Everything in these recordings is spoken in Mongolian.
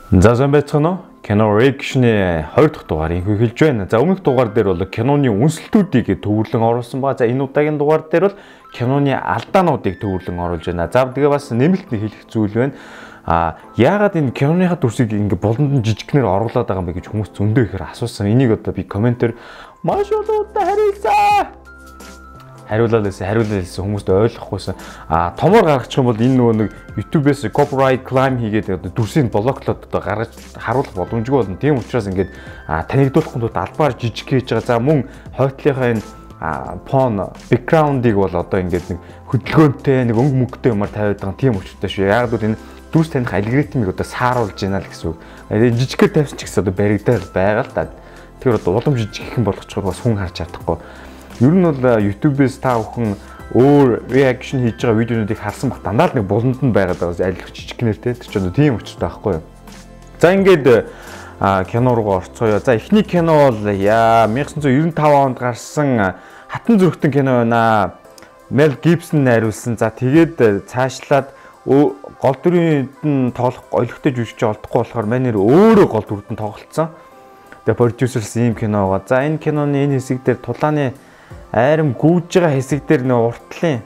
За сайн байцгаана уу? Кино Reaction-ы 2 дахь дугаарыг эхэлж байна. За өмнөх дугаар дээр бол киноны үнсэлтүүдийг төвөрлөн оруулсан ба за энэ удаагийн дугаар дээр бол киноны алдаануудыг төвөрлөн оруулж байна. За тэгээ бас нэмэлт нэг хэлэх зүйл байна. Яагаад энэ киноныхаа дүрсийг ингээ болонд нь жижигнэр оруулаад байгаа юм бэ гэж хүмүүс зөндөө ихээр асуусан. Энийг одоо би комментээр маш олон удаа хариулаад байсан хүмүүст ойлгохгүйсэн. Томоор гаргачих юм бол энэ нөгөө нэг YouTube-ээс copyright claim хийгээд одоо дүрсийг блоклоод одоо гаргаж харуулах боломжгүй болно. Тийм учраас ингээд танигдуулах нь албаар жижиг хийж байгаа. За мөн хойтлынхаа энэ фон background-ыг бол одоо ингээд нэг хөдөлгөөнтэй нэг өнгө мөнгөтэй юмар тавиад байгаа. Тийм учиртай шүү. Яг л энэ дүрс таних алгоритмыг одоо сааруулж байна л гэсэн үг. Жижиггээр тавьсан ч гэсэн одоо баригдаад байгаа л да. Тэгэхээр одоо улам жижиг их болгочихвол бас хүн харж чадахгүй. Ер нь бол YouTube-ээс та бүхэн өөр reaction хийж байгаа видеонуудыг харсан бах дандаа л нэг буланд нь байгаад байгаа аль жижиг нэртэй ч одоо тийм учиртай байхгүй юу. За ингээд кино руу орцгоё. За эхний кино бол 1995 онд гарсан хатан зүрхтэн кино байна. Мел Гибсон найруулсан. За тэгээд цаашлаад гол дүрийн тоглох ойлгохтой жүжигч олдохгүй болохоор манер өөрөө гол дүрд нь тоглолцсон. Тэгээд продюсерс ийм кино байгаа. За энэ киноны энэ хэсэг дээр тулааны айрам гүйж байгаа хэсэг дээр нөө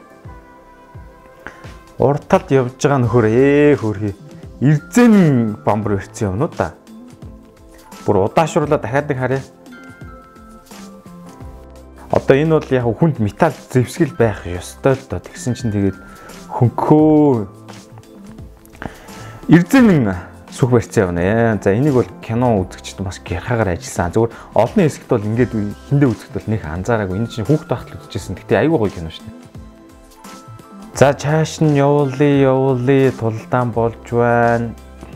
урталд явж байгаа нөхөр хөрхий эрзэн бамбар барьсан юмнууд да. Бүр удаашруулаад дахиад нэг харъя. Одоо энэ бол яг хүнд металл зэвсгэл байх ёстой л доо. Тэгсэн чинь тэгээд хөнхөө эрзэн сүх барьсан юм. За энийг бол кино үзэгчд бас гэрхаагаар ажилласан. Зүгээр олонний хэсэгт бол ингээд хиндэ үзэхэд бол нэг анзаараагүй. Энэ чинь хүүхд тахтал үзчихсэн. Гэтэ аюу гоё кино шүү дээ. За чааш нь явуулъя тулдаан болж байна.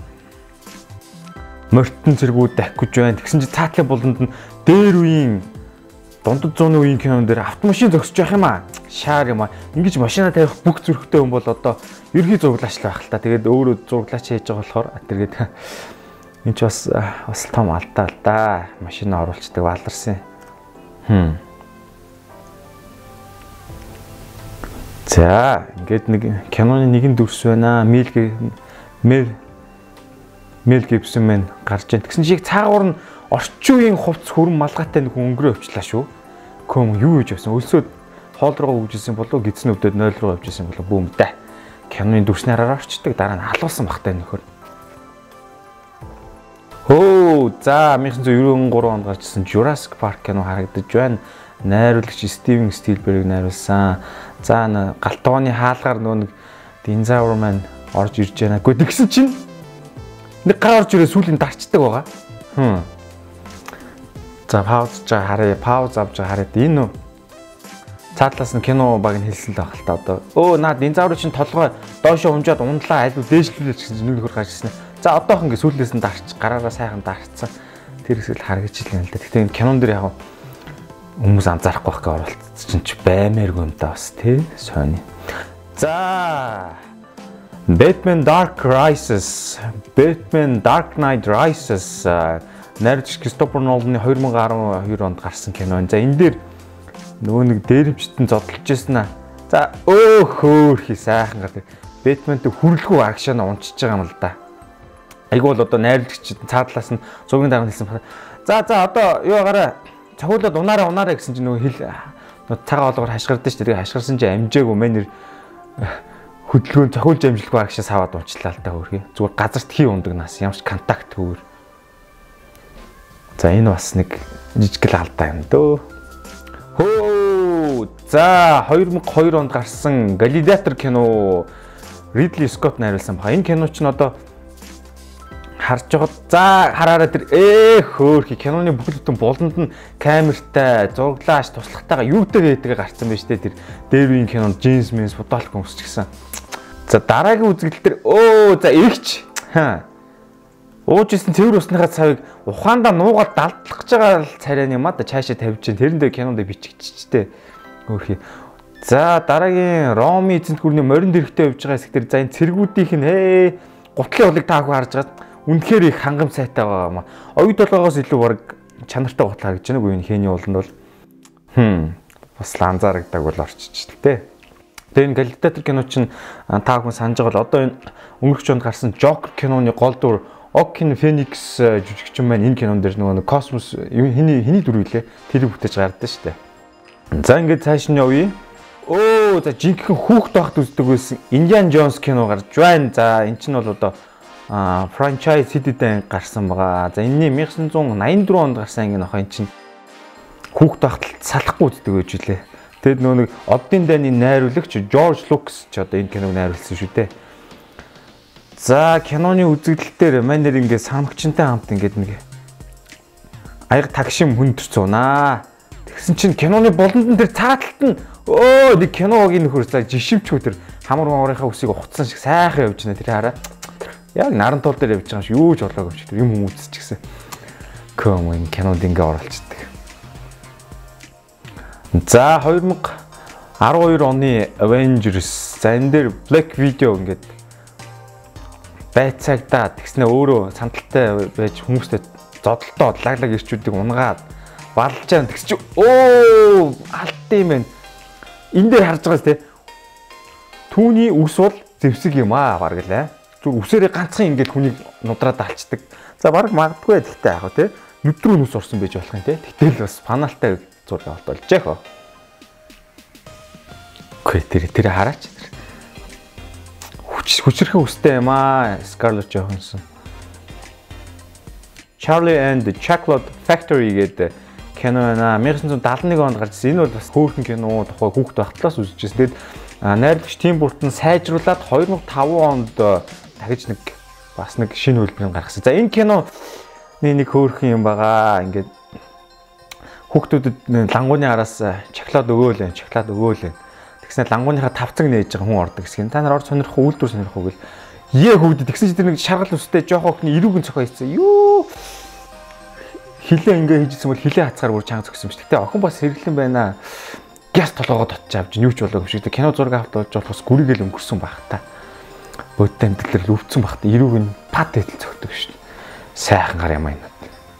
Мортон зэргүүд дахиж байна. Тэгсэн чинь цаатлын буланд нь дээр үеийн дундад зууны үеийн кинон дээр автомашин зогсож явах юм аа. Шаар юм аа. Ингиж машина тавих бүх зүрхтэй хүн бол одоо ерхий зураглаач л байх л та. Тэгээд өөрөө зураглаач хийж байгаа болохоор тэргээд энэ ч бас том алдаа л да. Машина оруулцдаг валарсан. За ингээд нэг киноны нэгэн дүрс байна. Мел Гибсон мэн гарч ийн. Тэгсэн чиг цаагуур нь орчин үеийн хувцс хөрөн малгайтай нэг хүн өнгөрөө өвчлаа шүү. Көм юу гэж байсан? Өлсөд хоол руугаа үжсэн болов гидсэн өвдөд 0 руу авчихсан болов бүүм дэ. Киноны дүрснээр орчдөг дараа нь халуулсан багтай нөхөр. За 1993 онд гарчсан Jurassic Park кино харагдаж байна. Найруулагч Стивен Спилберг найруулсан. За галтгооны хаалгаар нэг динозавр маань орж ирж байна. Гэхдээ тэгсэн чинь нэг гар орж ирээ сүүлийн дарчдаг байгаа. За пауз авч хараад энэ цаатлаас нь кино баг нь хэлсэн л байх л та одоо. Наад динозаврын чинь толгой доошоо унжаад ундлаа айлуу дээшлүүлээд гэсэн чинь нэг нөхөр гарч ирсэн. За одоохон ингээ сүүлээс нь дарч гараараа сайхан дарцсан. Тэр хэсэг л харагдаж илэн л да. Гэхдээ энэ кинон дээр яг хүмүүс анзаарахгүй байх гэж оролцсон чинь баймааргүй юм да бас тий сони. За Batman Dark Knight Rises найруулагч Кристофер Ноланы 2012 онд гарсан кино. За энэ дээр нөгөө нэг дээрэмчтэн зодтолж ирсэн. За хөөхий сайхан гардаг. Бэтментэй хүрлгүй акшн унчиж байгаа юм л да. Айгу бол одоо найруулагч цаадлаас нь зугийн дараа хэлсэн. За одоо юу гараа цохиулаад унаараа гэсэн чинь нөгөө цагаан олгоор хашгирдсан шүү дээ. Хашгирсан чинь амжаагүй мэнэр хөдөлгөөн цохиулж амжилтгүй акшн саваад унчлаа л та хөрхий. Зүгээр газарт хий ундаг нас ямарч контакт хөвөр. За энэ бас нэг жижиг л алдаа юм дөө. За 2002 онд гарсан Gladiator кино Ridley Scott найруулсан байна. Энэ кино ч н одоо харж байгаа. За хараараа тэр хөөхий киноны бүхэл бүтэн буланд нь камертай, зураглаач, туслахтайгаа юутэйгээ хэдгээ гарцсан байж тээ тэр дээр үеийн кинонд Джеймс Мэнс Фотолк өмсч гисэн. За дараагийн үзэгдэл тэр за эргэж уужсэн цэвэр усныхаа цавыг ухаандаа нуугаад далдлах гэж байгаа царай юм да цаашаа тавьж чинь тэрэн дээр кинонд бичигдчихтэй өөрхий. За дараагийн Роми эзэнт гүрний морин дэрхтэй явж байгаа хэсэг дээр за энэ цэргүүдийнх нь гутлын улыг та бүхэн харж байгаа үнэхээр их хангам сайтай байгаа юм а. Оюут толгоогоос илүү баг чанартай гутал харагдаж байна уу энэ хээний ууланд бол. Бас анзаарагдаг бол орчиж л тээ. Тэгээ энэ Gladiator кино чинь та бүхэн санаж байгаа бол одоо энэ өнгөрч онд гарсан Joker киноны гол дүр Joaquin Phoenix жүжигчин маань энэ кинон дээр нөгөө космос хиний дүр үлээ тэр бүтээж гардаг шүү дээ. За ингээд цааш нь явъя. За жинхэнэ хүүхд байхад үздэг байсан Indiana Jones кино гарч байна. За эн чинь бол одоо франчайз хэдийдээ гарсан байгаа. За энэний 1984 онд гарсан анги нөхөө эн чинь хүүхд байхад салахгүй үздэг байж үлээ. Тэгэд нөгөө нэг Оддын дайны найруулагч George Lucas ч одоо энэ киног найруулсан шүү дээ. За киноны үзэгдэл дээр маань нэр ингээд санамгчтай хамт ингээд нэг аяг тагшин хүндэр цуунаа. Тэгсэн чинь киноны болондон дээр цааталт нь нэг киногийн нөхөрсөө жишимчгүй тэр хамар мамрынхаа үсийг ухцсан шиг сайхан явж байна. Тэр хараа. Яг наран тул дээр явж байгаа юм шиг юу ч болоогүй юм шиг юм хүмүүст ч гэсэн. Комын кинонд ингээ оролцдог. За 2012 оны Avengers за энэ дээр Black Widow ингээд байцаагтаа тэгснэ өөрөө сандалтай байж хүмүүстэй зодолтоо лаглаг ирчүүдийг унгаад балж байгаа тэгс чи алт юм байна. Энэ дээр харж байгаас те түүний үс бол зэвсэг юм баг лээ. Зүг үсээрээ ганцхан ингээд хүнийг нудраад алчдаг. За баг магадгүй гэхдээ яг те нүдрүү нүс орсон байж болох юм те. Тэгтэл бас паналтай зураг аваад болж яах вэ? Окей тэр хараач. Хүчрхэн үстэй юм Scarlett Johansson. Charlie and the Chocolate Factory гэдэг кино байна. 1971 онд гарсан. Энэ бол бас хөөрхөн кино тухай хүүхд байхтлаас үзчихсэн. Тэгэд найруулагч Tim Burton сайжруулад 2005 онд дахиж бас нэг шинэ хөлбөрийг гаргасан. За энэ киноны нэг хөөрхөн юм байгаа. Ингээд хүүхдүүдэд лангууны араас чоколад өгөөлэн. Тэгснээр лангууныхаа тавцаг нээж байгаа хүн ордог гэсэн. Та нар орж сонирхох үйлдвэр сонирхох гэл. Хүүдэд тэгсэн чинь тэр нэг шаргал үстэй жоох охины эрүүгэн цохоо хийсэн. Хилээ ингээ хийжсэн бол хилээ хацгаар бүр чанга зөксөн биш. Гэтэ охин бас сэргэлэн байна. Гяс толгоогоо дотч авч юу ч болоогүй шиг. Кино зураг авалт болж болохос гүрийгэл өнгөрсөн байх та. Бөтэн тэлэр өвцөн байх та. Эрүүг нь пат хэдэл зөгтөг шүү. Сайхан гар юм аа.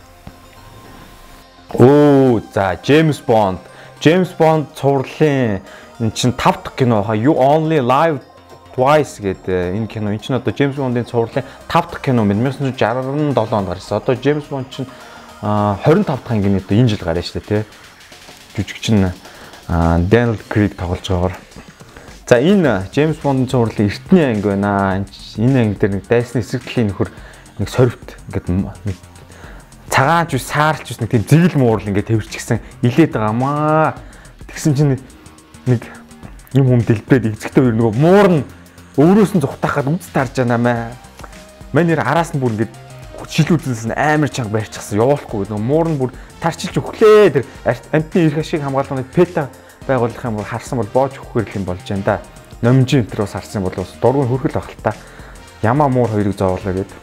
За James Bond цувралын энэ чинь 5 дахь кино хаа You Only Live Twice гэдэг энэ кино. Энэ чинь одоо James Bond-ын цувралын 5 дахь кино 1967 онд гарсан. Одоо James Bond чинь 25 дахь ангийн одоо энэ жил гарсан шүү дээ тий. Жүжигчин Daniel Craig тоглож байгаагаар. За энэ James Bond-ын цувралын эртний анги байна. Энэ анги дээр нэг дайсны эсрэг талын нөхөр нэг сорвт ингээд цагаан жис саарч жис нэг тийм зэгэл муурал ингээд тэрчгсэн илээд байгаамаа. Тэгсэн чинь нэг юм хүм дэлбрээд эзэгтэй хоёр нөгөө муурн өөрөөс нь зүхтахад үз тарж байна маа. Манер араас нь бүр ингээд шилүүдээс нь амар чанга барьчихсан явуулахгүй нөгөө муурн бүр тарчилж өглөө тэр амтны эрх ашиг хамгаалгын пета байгуулах юм бол харсан бол боож өгөхөрл юм болж байна да. Номжийн энэ бас харсан бол бас дургуун хөргөл байх л та. Ямаа муур хоёрыг зовоолоо гээд.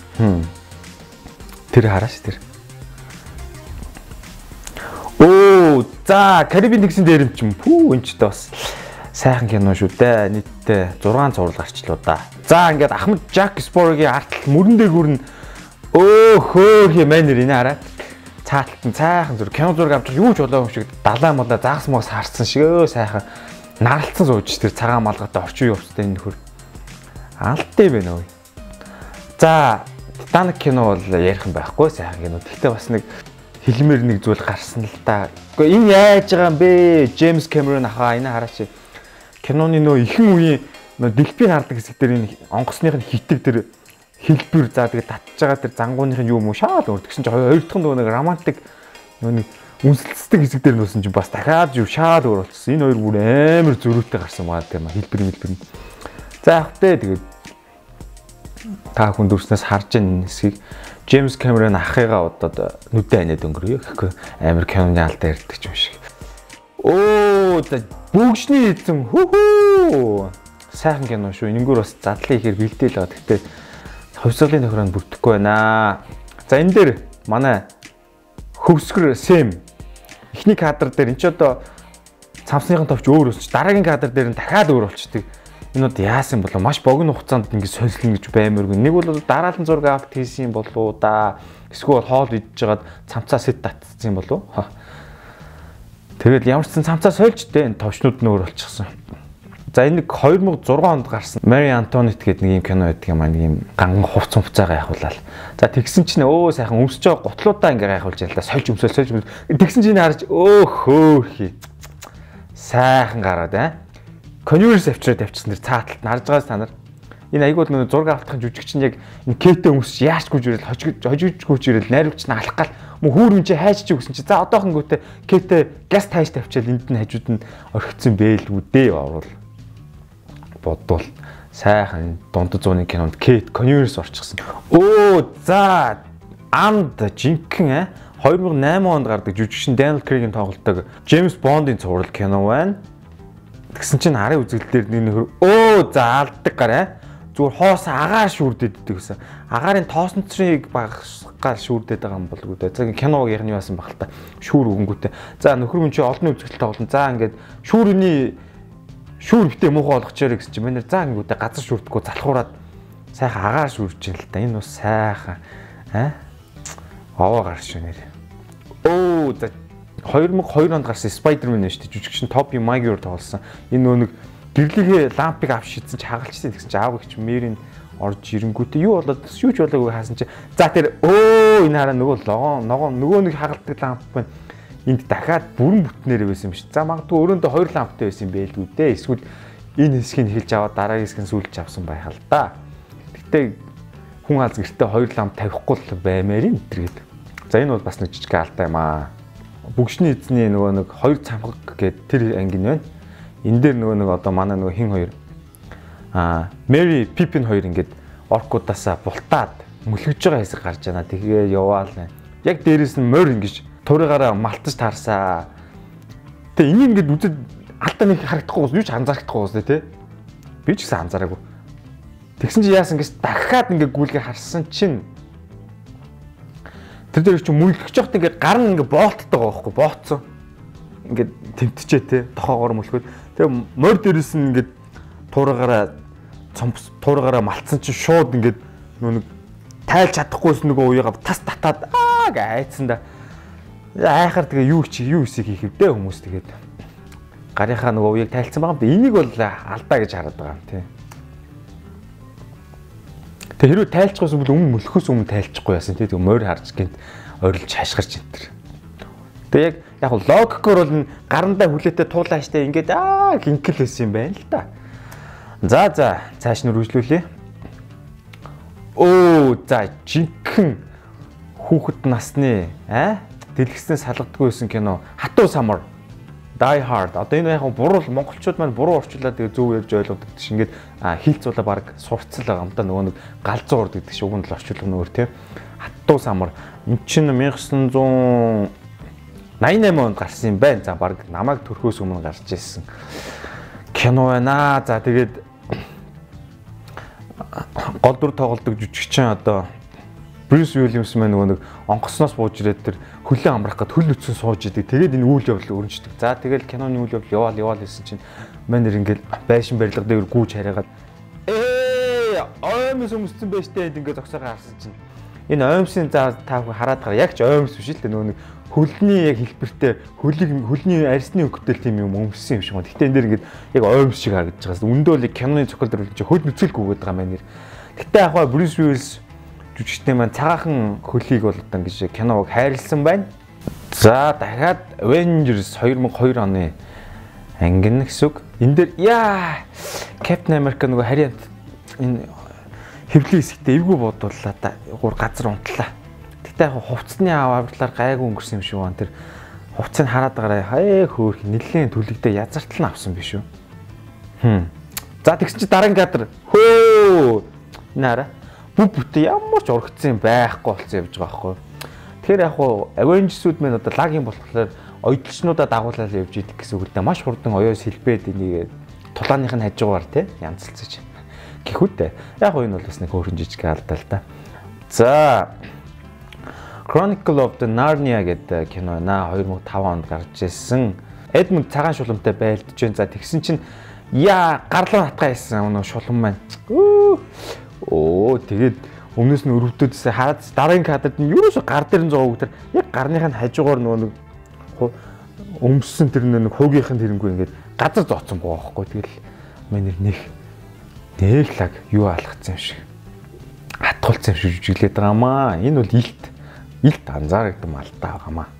Тэр харааш тэр. За Карибын тэгсэн дээр юм чинь энэ ч бас сайхан кино шүү дээ. Нийтдээ 6 зураг гарчлаа да. За ингээд Ахмад Jack Sparrow-гийн артл мөрөн дээр гүрэн хөөх юм нэр энэ хараа. Цааталтан сайхан зүрх кино зураг авчих юу ч болоогүй шиг далаа молоо заагс мос харсан шиг сайхан наралцсан сууж тэр цагаан малгайтай орчин явцтай энэ нөхөр. Алттай байна ой. За Titanic кино бол ярих юм байхгүй сайхан кино. Гэхдээ бас нэг хэлмээр нэг зүйл гарсан л да. Гэхдээ энэ яаж байгаа юм бэ? James Cameron ахаа энэ хараач. Киноны нөө ихэнх үеийн нөө дэлбийн хардаг хэсэг дээр энэ онгоцных нь хитэг тэр хэлбэр за тэгээ татж байгаа тэр зангууных нь юу юм уу шаал өөр тэгсэн чинь хоёр дахь нөгөө нэг романтик нөгөө үнсэлцдэг хэсэг дээр нөөсөн чинь бас дахиад юу шаал өөр болчихсон. Энэ хоёр бүр амар зөрүүтэй гарсан байгаа тийм хэлбэр. За яг тэ тэгээд та хүн дүрснээс харж байгаа хэсгийг James Cameron ахыгаа удаад нүдэн анаад өнгөрөө гэхгүй амар киноны алдаа ярьдаг юм шиг. Бүгшний эзэн хүү сайхан кино шүү. Энэгээр бас задлан ихээр бэлдээл байгаа. Гэхдээ хувьсгалын тохиронд бүрдэхгүй байна. За энэ дээр манай хөвсгөр Сэм эхний кадр дээр энэ ч одоо цамсныхын товч өөр өсч дараагийн кадр дээр нь дахиад өөр болчдөг. Энэ бол яасан болов маш богино хугацаанд ингэ солилно гэж баймааргүй. Нэг бол дараалан зураг авалт хийсэн юм болов да. Эсвэл хоол идж жагаад цамцаа сэт татсан юм болов. Тэгэл ямар ч сан цамцаа сольж дээ энэ товчнууд нь өөр болчихсон. За энэ нэг 2006 онд гарсан Marie Antoinette гэдэг нэг юм кино байдаг юм аа, нэг юм ган хувц хувцаагаа яхуулаад. За тэгсэн чинь сайхан өмсөж байгаа гутлуудаа ингээ гайхуулж яла сольж өмсөөл. Тэгсэн чинь харж хөөхий. Сайхан гараад Converse авчираад авчихсан дэр цааталт нь харж байгаас та нар. Энэ айгууд нэг зураг авахын жүжигчин яг энэ Кейтэ өмсөж яаш гүйж ирэл хожигж гүйж ирэл найруулагч нь алах гал мөн хүүрэн чи хайж чи гэсэн чи за одоохонгүүтээ Кейтэ газ тааш тавьчаал энд нь хажууд нь орхицсан бэлгүү дээ орвол бодвол сайхан дунд зууны кинонд Кейт Converse орчихсон. За амд жинхэнэ 2008 онд гардаг жүжигчин Daniel Craig-ийн тоглолтог James Bond-ийн цуврал кино байна. Тэгсэн чинь арын үзэгдэл дээр нэг за алдаг гараа. Зүгээр хоос агаар шүүрдэд гэсэн. Агаарын тоосонцрыг багасгаар шүүрдэд байгаа юм болгүй дээ. За киногийнх нь яасан баг л та. Шүүр өгөнгүүтэй. За нөхөр мөн чи олон үзэгдэл тоглоно. За ингээд шүүр битээ муухай болгочоор гэсэн чинь манай за ингэдэ газар шүүрдэхгүй залхуураад сайхан агаар шүүрж юм л та. Энэ бас сайхан аваа гарч нэр. За 2002 онд гарсан Spider-Man байна шүү дээ. Жүжигчин Tobey Maguire тоглосон. Энэ нэг гэрлэгээ лампыг авч шидсэн чи хагалчсан гэсэн чи аав гихч Мэрийн орж ирэнгүүтээ юу болоод юу ч болоогүй хаасан чи за тэр энэ хараа нөгөө нэг хагалдаг ламп байна. Энд дахиад бүрэн бүтнээр байсан юм шиг. За магадгүй өрөөндөө 2 ламптай байсан юм байлгүй дээ. Эсвэл энэ хэсгийг хэлж аваад дараагийн хэсгийг сүүлж авсан байх л да. Гэтэ хүн аз гэртээ 2 ламп тавихгүй л баймаар юм тэргээд. За энэ бол бас нэг жижиг алдаа юм аа. Бүгшний эзний нөгөө нэг 2 цамхаг гэдэг тэр анги нь байна. Энэ дээр нөгөө одоо манай нөгөө хин хоёр Mary Pippin хоёр ингээд оркуудаасаа бултаад мөлгөж байгаа хэсэг гарч байна. Тэгээ яваал. Яг дээрэс нь морь ингэж турыгаараа малтаж таарсаа. Тэгээ энийг ингээд үзээд алдаа нэг харагдахгүй юу ч анзаардахгүй уус тий. Би ч гэсэн анзаараагүй. Тэгсэн чи яасан гэж дахиад ингээд гүйлгээ харсан чинь тэр дээр чи мөлгөж явахт ингээд гар нь ингээд боолттой байгаа байхгүй бооцсон. Ингээд тэмтчээ тий тохоогоор мөлхөд. Тэгээ морь дээрээс нь ингээд туураараа малтсан чи шууд ингээд нэг тайлж чадахгүйс нөгөө уяага тас татаад гэ айцсан да. Айхаар тэгээ юу хийсийг хийх вдэ хүмүүс тэгээд гарынхаа нөгөө уяаг тайлцсан байгаа юм. Энийг бол алдаа гэж хараад байгаа юм тий. Тэгээ хэрвээ тайлцчихсан бол мөлхөөс өмнө тайлчихгүй яасан тий. Тэгээ морь харж гинт орилж хашгирч энэ. Тэгээ яг логикоор бол гарандаа хүлээтэй туулааштай ингээд гинкэл байсан юм байна л да. За цааш нь үргэлжлүүлье. За жинхэнэ хүүхэд насны дэлгэснээс салгадаггүйсэн кино Хатуу самар Die Hard. Одоо энэ яг буруу монголчууд маань буруу орчуулад тэгээ зөв ярьж ойлгодог гэж ингээд хийлцүүлээ баг сурцал байгаа юм да. Нөгөө нэг галзуу урд гэдэг шиг уг нь л орчуулга нөр тий. Хатуу самар эн чинь 1988 онд гарсан юм байна. За баг намайг төрхөөс өмнө гарч ирсэн кино байна. За тэгээд гол дүр тоглодог жүжигчин одоо Bruce Williams маань нөгөө нэг онгоцноос бууж ирээд тэр хөлөө амрах гэд хөл нүцэн сууж идэг. Тэгээд энэ үйл явдал өрнждөг. За тэгэл киноны үйл явдал яваал гэсэн чинь манер ингээл байшин барилга дээр гүүж хараагаад оймс өмссөн байж тээ ингээд зогсоогоо харсан чинь энэ оймсын за та бүхэн хараад байгаа. Яг ч оймс биш л дээ нөгөө нэг хөлний яг хэлбэртэй хөлний арьсны өгдөл тийм юм өмссөн юм шиг байна. Гэтэ энэ дэр ингээд яг оймс шиг харагдаж байгаа. Үндөө л киноны цохол дээр чи хөл нүцэлгүйгээд байгаа манер. Гэтэ яг хаа Bruce Willis жүжигчтэй маань цагаахан хөлийг бол одоо ингэж киног хайрлсан байна. За дахиад Avengers 2002 оны ангин гэсэн үг. Энэ дээр Captain America нөгөө харьяат энэ хэвлэн хэсэгтээ эвгүй бодууллаа да. Гур газар унтлаа. Тэгтээ яг хувцсны аваарлаар гайгүй өнгөрсөн юм шиг байна. Тэр хувцсыг хараад байгаарай. Хөөх нэлээд төлөгдөө язартал нь авсан биш үү? За тэгсэн чи дараагийн кадр. Энэ хараа. Бүтээ ямар ч урагдсан байхгүй болсон явж байгаа байхгүй. Тэгэхээр яг хуу Avengers-үүд мэн одоо лагийн болохоор ойдлчнуудаа дагуулаад явж идэг гэсэн үг л дээ. Маш хурдан оёос хэлбээд энийг тулааных нь хажуугаар тий янзалцаж гэхүүтэй. Яг хуу энэ бол бас нэг хөөрхөн жижиг алдаа л да. За Chronicle of the Narnia гэдэг кино наа 2005 онд гарч ирсэн. Эдмунд цагаан шуламтай байлдж байна. За тэгсэн чинь гарлуу хатгаа хийсэн өнөө шулам маань. Тэгээд өмнөөс нь өрөвдөөдөөс хараад дараагийн кадрд нь ерөөсө гар дээр нь зоог тэр яг гарных нь хажуугаар нөгөө нэг өмссөн тэр нэг хуугийнх нь тэрнгүй ингээд газар зооцсон байгаа байхгүй. Тэгэл Манай нэг лаг юу алгацсан юм шиг. Хатгуулсан юм шиг жүжиглээд байгаамаа. Энэ бол илт анзаарагдсан алдаа байгаамаа.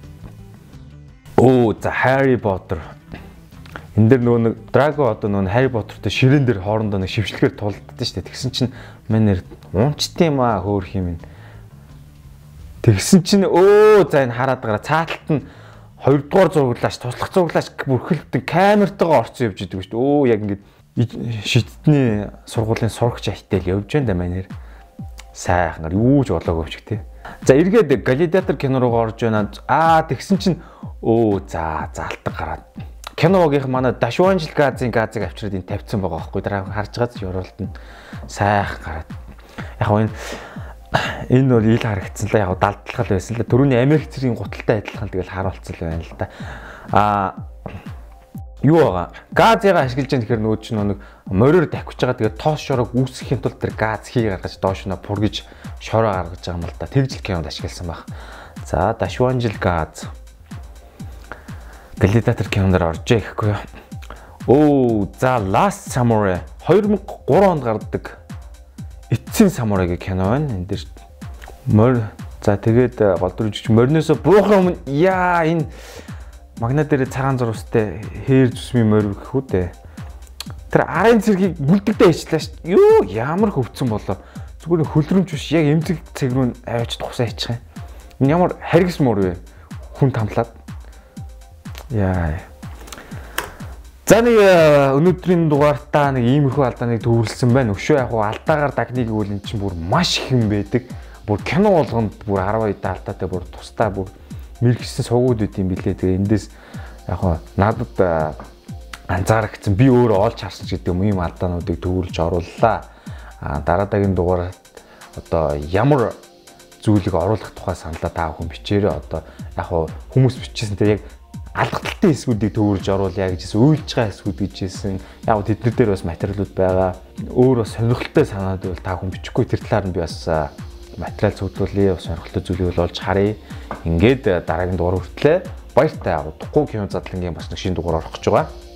За Harry Potter. Энд дэр нөгөө нэг Drago одоо нөгөө Harry Potter-тэй ширээн дээр хоорондоо нэг шившлэгээр тулддаг шүү дээ. Тэгсэн чинь манай унчт юм аа хөөх юм. Тэгсэн чинь за энэ хараад байгаа цааталт нь 2 дугаар зурглаач туслах зурглаач бүрхэлдэн камертайгаа орцсон явж идэг шүү дээ. Яг ингээд шидтний сургуулийн сурагч айтал явж байна да манер. Сайхнаар юу ч болоогүй ч гэх тээ. За эргээд Gladiator кино руу орж байна. Тэгсэн чинь за алтан гараад. Киногийнх манай Дашванжил газыг авчираад энэ тавьсан байгаа байхгүй. Дараа харж байгааз юуралт нь сайх гараад. Яг энэ бол ил харагдсан л яг далдлал байсан л да. Түрүүний Америк цэргийн гуталтай адилхан тэгэл харуулцсан л байна л да. Юу байгаа? Газыг ашиглаж байгаа тэгэхээр нөгөө чинь нэг мороор давхиж байгаа тэгээд тоос шороог үүсгэхийн тулд тэр газ хийг гаргаж доош нь пургиж шороо гаргаж байгаа юм л да. Тэгжил кинонд ашигласан баг. За Дашванжил газ. Gladiator кинонд орж ирэхгүй. За Last Samurai 2003 онд гардаг эцсийн самурай гэх кино байна. Энд дэр за тэгээд голдор жүжигч мориноос буухын өмнө энэ магна дээр цагаан зурвастай хээр зүсмийн морь гэх үү дээ. Тэр арын цэргийг бүлдэгдээ хийчлээ шүү дээ. Юу ямар хөвцөн болоо. Зүгээр хөлрөмж биш яг эмзэг цэг рүү аваач тухсаа хийчих юм. Энэ ямар харгас мөр вэ? Хүн тамлаад. За нэг өнөөдрийн дугаартаа нэг иймэрхүү алдааныг төвөрлсөн байна. Өшөө яг алдаагаар дагныг үл эн чинь бүр маш их юм байдаг. Бүр кино болгонд бүр 12 алдаатай бүр тусдаа бүр мэрэгсэн суугууд үт юм билээ. Тэгээ эндээс яг надад анзаарчихсан би өөрөө олж харсан ч гэдэг юм алдаануудыг төвөрлж орууллаа. Дараагийн дугаар одоо ямар зүйлийг оруулах тухай саналаа та бүхэн бичээрэй. Одоо яг хүмүүс бичсэн тэр яг алгадaltaй хэсгүүдийг төвөрж оруулъя гэж уйлж байгаа хэсгүүд гэж хэлсэн. Яг тэднэр дээр бас материалууд байгаа. Өөр бас сонирхолтой санаад бол та хүн бичихгүй тэр талаар нь би бас материал цуглуулъя. Бас сонирхолтой зүйлийг олж харъя. Ингээд дараагийн дугаар хүртлээ баяртай удахгүй кино задлангийн бас нэг шинэ дугаар орох гэж байгаа.